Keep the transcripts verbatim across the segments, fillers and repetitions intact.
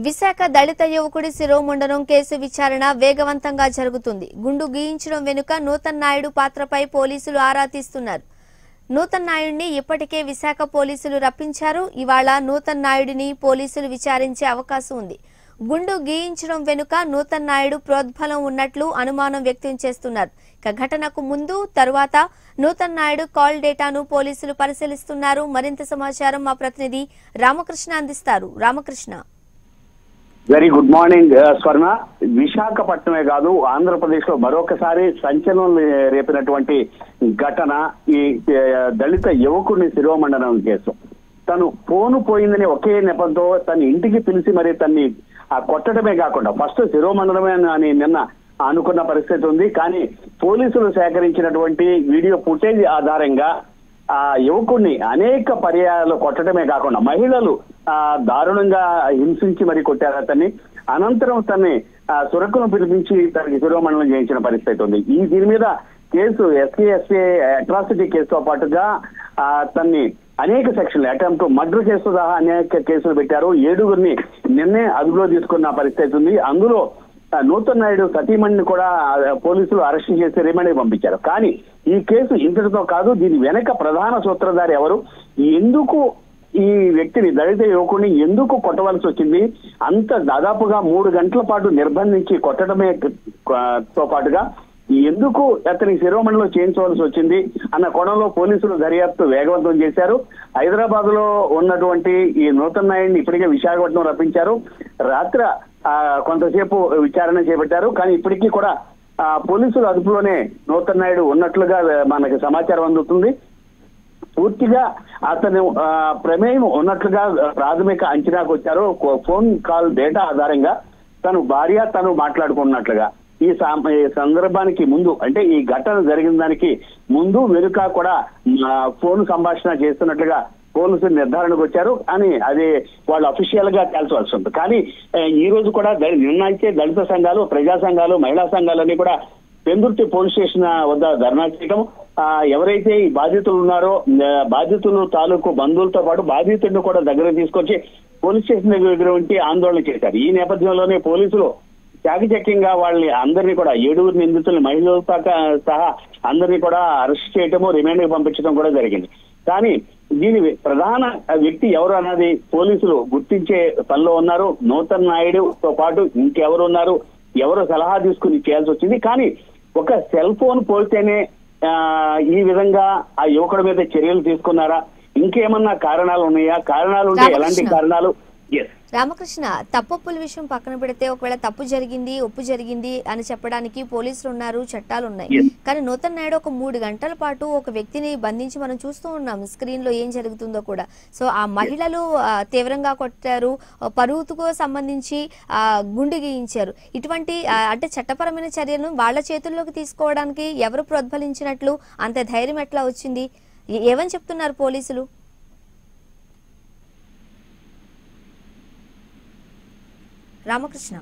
విశాఖ దళిత యువకుడి శిరోముండనం కేసు విచారణ వేగవంతంగా జరుగుతుంది. గుండు గీయించడం వెనుక నూతన్ నాయుడు పాత్రపై పోలీసులు ఆరా తీస్తున్నారు. నూతన్ నాయుడిని ఇప్పటికే విశాఖ పోలీసులు రప్పించారు. ఇవాళ నూతన్ నాయుడిని పోలీసులు విచారించే అవకాశం ఉంది. గుండు గీయించడం వెనుక నూతన్ నాయుడు ప్రోద్బలం ఉన్నట్లు అనుమానం వ్యక్తం చేస్తున్నారు. ఇక ఘటనకు ముందు తరువాత నూతన్ నాయుడు కాల్ డేటాను పోలీసులు పరిశీలిస్తున్నారు. మరింత సమాచారం మా ప్రతినిధి రామకృష్ణ అందిస్తారు. రామకృష్ణ, వెరీ గుడ్ మార్నింగ్ స్వర్ణ. విశాఖపట్నమే కాదు, ఆంధ్రప్రదేశ్ లో మరొకసారి సంచలనం రేపినటువంటి ఘటన ఈ దళిత యువకుడిని శిరోమండనం కేసు. తను ఫోను పోయిందని ఒకే నెపంతో తన ఇంటికి పిలిచి మరి తన్ని కొట్టడమే కాకుండా ఫస్ట్ శిరోమండనమే అని నిన్న అనుకున్న పరిస్థితి ఉంది. కానీ పోలీసులు సేకరించినటువంటి వీడియో ఫుటేజ్ ఆధారంగా ఆ యువకుడిని అనేక పర్యాయాలు కొట్టడమే కాకుండా మహిళలు ఆ దారుణంగా హింసించి మరి కొట్టారు అతన్ని. అనంతరం తన్ని సురకును పిలిపించి తనకి శిరోమండనం చేయించిన పరిస్థితి ఉంది. ఈ దీని మీద కేసు ఎస్సీ ఎస్సీ అట్రాసిటీ కేసుతో పాటుగా ఆ తన్ని అనేక సెక్షన్లు అటెంప్ట్ మర్డర్ కేసు సహా అనేక కేసులు పెట్టారు. ఏడుగురిని నిన్నే అదుపులో తీసుకున్న పరిస్థితి ఉంది. అందులో నూతన్ నాయుడు సతీమణిని కూడా పోలీసులు అరెస్ట్ చేసి రిమాండ్కి పంపించారు. కానీ ఈ కేసు ఇంతటితో కాదు, దీని వెనక ప్రధాన సూత్రధారి ఎవరు, ఎందుకు ఈ వ్యక్తిని దళిత యువకుడిని ఎందుకు కొట్టవలసి వచ్చింది, అంత దాదాపుగా మూడు గంటల పాటు నిర్బంధించి కొట్టడమే తో పాటుగా ఎందుకు అతని శిరోమండలం చేయించవలసి వచ్చింది అన్న కోణంలో పోలీసులు దర్యాప్తు వేగవంతం చేశారు. హైదరాబాద్ లో ఉన్నటువంటి ఈ నూతన్ నాయుడిని ఇప్పటికే విశాఖపట్నం రప్పించారు. రాత్రి ఆ కొంతసేపు విచారణ చేపట్టారు. కానీ ఇప్పటికీ కూడా ఆ పోలీసుల అదుపులోనే నూతన్ నాయుడు ఉన్నట్లుగా మనకి సమాచారం అందుతుంది. పూర్తిగా అతను ప్రమేయం ఉన్నట్లుగా ప్రాథమిక అంచనాకు వచ్చారు. ఫోన్ కాల్ డేటా ఆధారంగా తను భార్య తను మాట్లాడుకున్నట్లుగా ఈ సందర్భానికి ముందు, అంటే ఈ ఘటన జరిగిన దానికి ముందు వెనుక కూడా ఫోన్ సంభాషణ చేస్తున్నట్లుగా పోలీసులు నిర్ధారణకు వచ్చారు అని అది వాళ్ళు అఫీషియల్ గా తేల్చవలసి ఉంటుంది. కానీ ఈ రోజు కూడా నిర్ణయించే దళిత సంఘాలు, ప్రజా సంఘాలు, మహిళా సంఘాలన్నీ కూడా పెందుర్తి పోలీస్ స్టేషన్ వద్ద ధర్నా చేయడం, ఎవరైతే ఈ బాధితులు ఉన్నారో బాధితులు తాలూకు బంధువులతో పాటు బాధితుడిని కూడా దగ్గర తీసుకొచ్చి పోలీస్ స్టేషన్ దగ్గర ఉంచి ఆందోళన చేశారు. ఈ నేపథ్యంలోనే పోలీసులు చాకచక్యంగా వాళ్ళని అందరినీ కూడా ఏడుగురు నిందితుల్ని మహిళలతో సహా అందరినీ కూడా అరెస్ట్ చేయటము, రిమాండ్కి పంపించడం కూడా జరిగింది. కానీ దీని ప్రధాన వ్యక్తి ఎవరు అన్నది పోలీసులు గుర్తించే పనిలో ఉన్నారు. నూతన్ నాయుడుతో పాటు ఇంకెవరు ఉన్నారు, ఎవరు సలహా తీసుకుని చేయాల్సి వచ్చింది. కానీ ఒక సెల్ ఫోన్ పోతేనే ఆ ఈ విధంగా ఆ యువకుడి మీద చర్యలు తీసుకున్నారా, ఇంకేమన్నా కారణాలు ఉన్నాయా, కారణాలు ఉంటే ఎలాంటి కారణాలు? రామకృష్ణ, తప్పుల విషయం పక్కన పెడితే ఒకవేళ తప్పు జరిగింది, ఒప్పు జరిగింది అని చెప్పడానికి పోలీసులు ఉన్నారు, చట్టాలు ఉన్నాయి. కానీ నూతన్ నాయుడు ఒక మూడు గంటల పాటు ఒక వ్యక్తిని బంధించి మనం చూస్తూ ఉన్నాం స్క్రీన్ లో ఏం జరుగుతుందో కూడా. సో ఆ మహిళలు తీవ్రంగా కొట్టారు, పరువుకు సంబంధించి ఆ గుండు గీయించారు. ఇటువంటి అంటే చట్టపరమైన చర్యలను వాళ్ళ చేతుల్లోకి తీసుకోవడానికి ఎవరు ప్రోద్బలించినట్లు, అంత ధైర్యం ఎట్లా వచ్చింది, ఏమని చెప్తున్నారు పోలీసులు? రామకృష్ణ,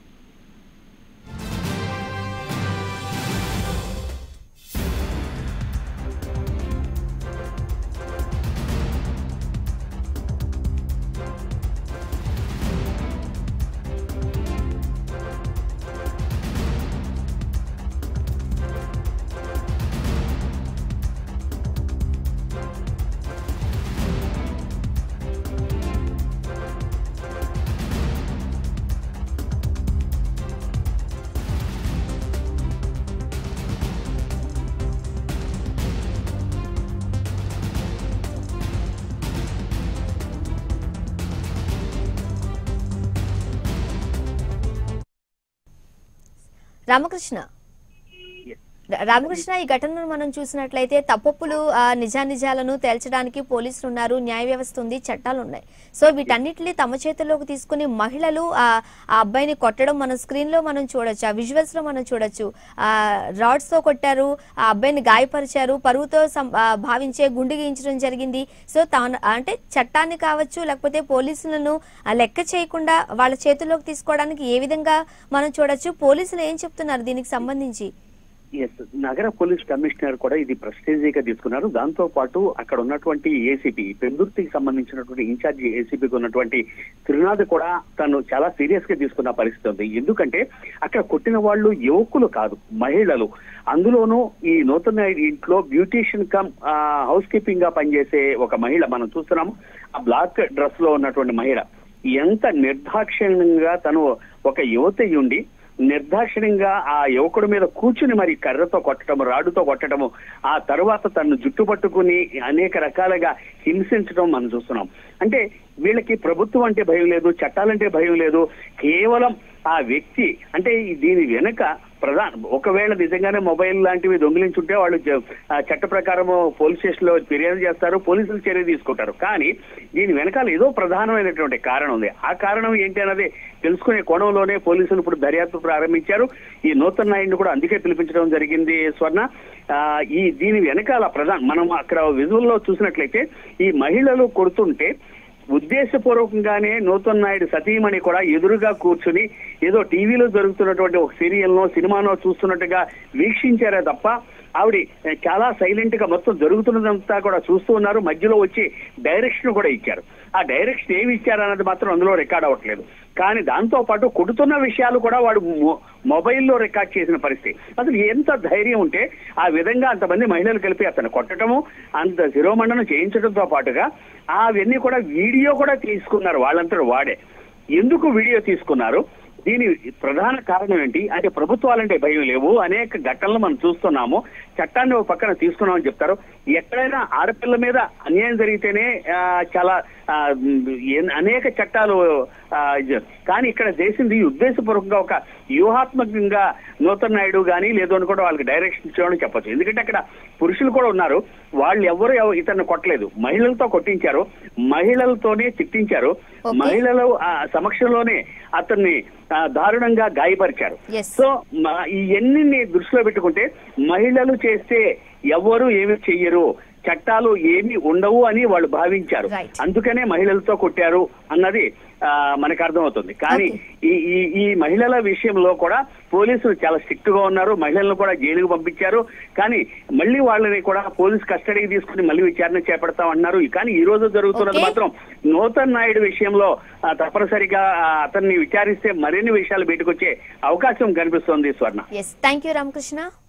రామకృష్ణ రామకృష్ణ ఈ ఘటనను మనం చూసినట్లయితే తప్పులు నిజానిజాలను తేల్చడానికి పోలీసులు ఉన్నారు, న్యాయ వ్యవస్థ ఉంది, చట్టాలు ఉన్నాయి. సో వీటన్నిటిని తమ చేతుల్లోకి తీసుకుని మహిళలు ఆ అబ్బాయిని కొట్టడం మనం స్క్రీన్ లో మనం చూడొచ్చు, ఆ విజువల్స్ లో మనం చూడొచ్చు. ఆ రాడ్స్ తో కొట్టారు, ఆ అబ్బాయిని గాయపరిచారు, పరువుతో భావించే గుండు గీయించడం జరిగింది. సో తాను అంటే చట్టాన్ని కావచ్చు లేకపోతే పోలీసులను లెక్క చేయకుండా వాళ్ళ చేతుల్లోకి తీసుకోవడానికి ఏ విధంగా మనం చూడొచ్చు, పోలీసులు ఏం చెప్తున్నారు దీనికి సంబంధించి? ఎస్, నగర పోలీస్ కమిషనర్ కూడా ఇది ప్రెస్టేజీగా తీసుకున్నారు. దాంతో పాటు అక్కడ ఉన్నటువంటి ఏసీపీ పెందుర్తికి సంబంధించినటువంటి ఇన్ఛార్జి ఏసీపీకి ఉన్నటువంటి త్రినాథ్ కూడా తను చాలా సీరియస్ గా తీసుకున్న పరిస్థితి ఉంది. ఎందుకంటే అక్కడ కొట్టిన వాళ్ళు యువకులు కాదు, మహిళలు. అందులోనూ ఈ నూతన ఇంట్లో బ్యూటీషియన్ కమ్ హౌస్ కీపింగ్ గా పనిచేసే ఒక మహిళ మనం చూస్తున్నాము. ఆ బ్లాక్ డ్రెస్ లో ఉన్నటువంటి మహిళ ఎంత నిర్దాక్షిణ్యంగా తను ఒక యువత ఉండి నిర్దాక్షిణ్యంగా ఆ యువకుడి మీద కూర్చుని మరి కర్రతో కొట్టడము, రాడుతో కొట్టడము, ఆ తర్వాత తను జుట్టు పట్టుకుని అనేక రకాలుగా హింసించడం మనం చూస్తున్నాం. అంటే వీళ్ళకి ప్రభుత్వం అంటే భయం లేదు, చట్టాలంటే భయం లేదు. కేవలం ఆ వ్యక్తి అంటే దీని వెనుక ప్రధాన ఒకవేళ నిజంగానే మొబైల్ లాంటివి దొంగిలించుంటే వాళ్ళు చట్ట ప్రకారం పోలీస్ స్టేషన్ లో ఫిర్యాదు చేస్తారు, పోలీసులు చర్య తీసుకుంటారు. కానీ దీని వెనకాల ఏదో ప్రధానమైనటువంటి కారణం ఉంది. ఆ కారణం ఏంటి అన్నది తెలుసుకునే కోణంలోనే పోలీసులు ఇప్పుడు దర్యాప్తు ప్రారంభించారు. ఈ నూతన్ నాయుడిని కూడా అందుకే పిలిపించడం జరిగింది స్వర్ణ. ఈ దీని వెనకాల ప్రధాన మనం అక్కడ విజువల్ లో చూసినట్లయితే ఈ మహిళలు కొడుతుంటే ఉద్దేశపూర్వకంగానే నూతన్ నాయుడు సతీమణి కూడా ఎదురుగా కూర్చుని ఏదో టీవీలో జరుగుతున్నటువంటి ఒక సీరియల్నో సినిమానో చూస్తున్నట్టుగా వీక్షించారే తప్ప ఆవిడ చాలా సైలెంట్ గా మొత్తం జరుగుతున్నదంతా కూడా చూస్తూ ఉన్నారు. మధ్యలో వచ్చి డైరెక్షన్ కూడా ఇచ్చారు. ఆ డైరెక్షన్ ఏమి ఇచ్చారన్నది మాత్రం అందులో రికార్డ్ అవ్వట్లేదు. కానీ దాంతో పాటు కొడుతున్న విషయాలు కూడా వాడు మొబైల్లో రికార్డ్ చేసిన పరిస్థితి. అసలు ఎంత ధైర్యం ఉంటే ఆ విధంగా అంతమంది మహిళలు కలిపి అతను కొట్టడము, అంత శిరోమండనం చేయించడంతో పాటుగా అవన్నీ కూడా వీడియో కూడా తీసుకున్నారు వాళ్ళంతా వాడే. ఎందుకు వీడియో తీసుకున్నారు? దీని ప్రధాన కారణం ఏంటి అంటే ప్రభుత్వాలంటే భయం లేవు. అనేక ఘటనలు మనం చూస్తున్నాము. చట్టాన్ని ఒక పక్కన తీసుకున్నామని చెప్తారు. ఎక్కడైనా ఆడపిల్ల మీద అన్యాయం జరిగితేనే చాలా అనేక చట్టాలు, కానీ ఇక్కడ చేసింది ఉద్దేశపూర్వకంగా ఒక వ్యూహాత్మకంగా నూతన్ నాయుడు కానీ లేదు అని కూడా వాళ్ళకి డైరెక్షన్ ఇచ్చామని చెప్పొచ్చు. ఎందుకంటే అక్కడ పురుషులు కూడా ఉన్నారు. వాళ్ళు ఎవరు ఇతన్ని కొట్టలేదు, మహిళలతో కొట్టించారు, మహిళలతోనే తిట్టించారు, మహిళల సమక్షంలోనే అతన్ని దారుణంగా గాయపరిచారు. సో ఇవన్నీ దృష్టిలో పెట్టుకుంటే మహిళలు చేస్తే ఎవరు ఏమి చెయ్యరు, చట్టాలు ఏమి ఉండవు అని వాళ్ళు భావించారు. అందుకనే మహిళలతో కొట్టారు అన్నది మనకు అర్థమవుతుంది. కానీ ఈ ఈ మహిళల విషయంలో కూడా పోలీసులు చాలా స్ట్రిక్ట్ గా ఉన్నారు. మహిళలను కూడా జైలుకు పంపించారు. కానీ మళ్ళీ వాళ్ళని కూడా పోలీస్ కస్టడీకి తీసుకుని మళ్ళీ విచారణ చేపడతాం అన్నారు. కానీ ఈ రోజు జరుగుతున్నది మాత్రం నూతన్ నాయుడు విషయంలో తప్పనిసరిగా అతన్ని విచారిస్తే మరిన్ని విషయాలు బయటకు వచ్చే అవకాశం కనిపిస్తోంది స్వర్ణ. Thank you Ramakrishna.